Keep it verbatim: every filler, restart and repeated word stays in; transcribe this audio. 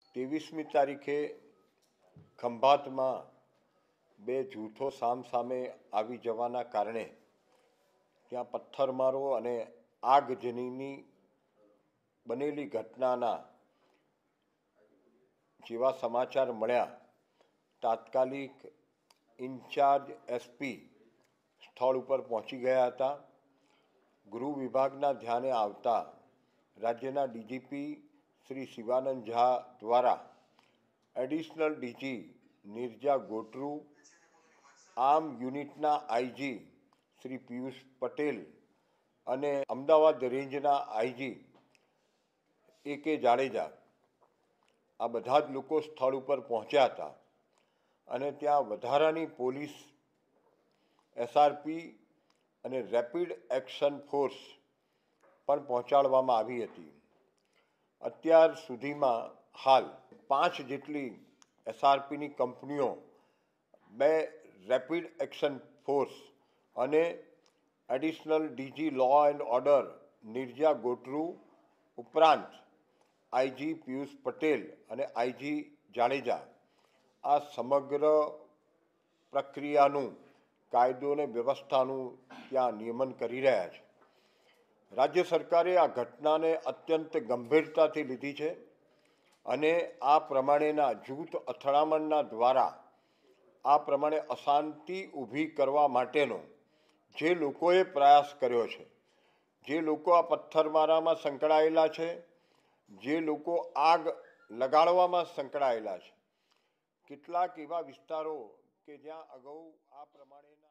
ત્રેવીસમી તારીખે ખંભાતમાં બે જૂથો સામસામે આવી જવાના કારણે ત્યાં પથ્થરમારો અને આગજનીની બનેલી ઘટનાના જેવા સમાચાર મળ્યા તાત્કાલિક ઇન્ચાર્જ એસપી સ્થળ ઉપર પહોંચી ગયા હતા। ગૃહ વિભાગના ધ્યાને આવતા રાજ્યના ડીજીપી શ્રી શિવાનંદ ઝા દ્વારા એડિશનલ ડીજી નિર્જા ગોટરુ, આમ યુનિટના આઈજી શ્રી પિયુષ પટેલ અને અમદાવાદ રેન્જના આઈજી એ કે જાડેજા આ બધા જ લોકો સ્થળ ઉપર પહોંચ્યા હતા અને ત્યાં વધારાની પોલીસ, એસઆરપી અને રેપિડ એક્શન ફોર્સ પણ પહોંચાડવામાં આવી હતી। અત્યાર સુધીમાં હાલ પાંચ જેટલી એસઆરપીની કંપનીઓ, બે રેપિડ એક્શન ફોર્સ અને additional DG law and order Neerja Gotru ઉપરાંત આઈજી પિયુષ પટેલ અને આઈજી જાડેજા આ સમગ્ર પ્રક્રિયાનું કાયદો અને વ્યવસ્થાનું ત્યાં નિયમન કરી રહ્યા છે। રાજ્ય સરકારે આ ઘટનાને અત્યંત ગંભીરતાથી લીધી છે અને આ પ્રમાણેના જૂથ અથડામણના દ્વારા આ પ્રમાણે અશાંતિ ઊભી કરવા માટેનો જે લોકોએ પ્રયાસ કર્યો છે, જે લોકો આ પથ્થરમારામાં સંકળાયેલા છે, જે લોકો આગ લગાડવામાં સંકળાયેલા છે, કેટલાક એવા વિસ્તારો કે જ્યાં અગાઉ આ પ્રમાણેના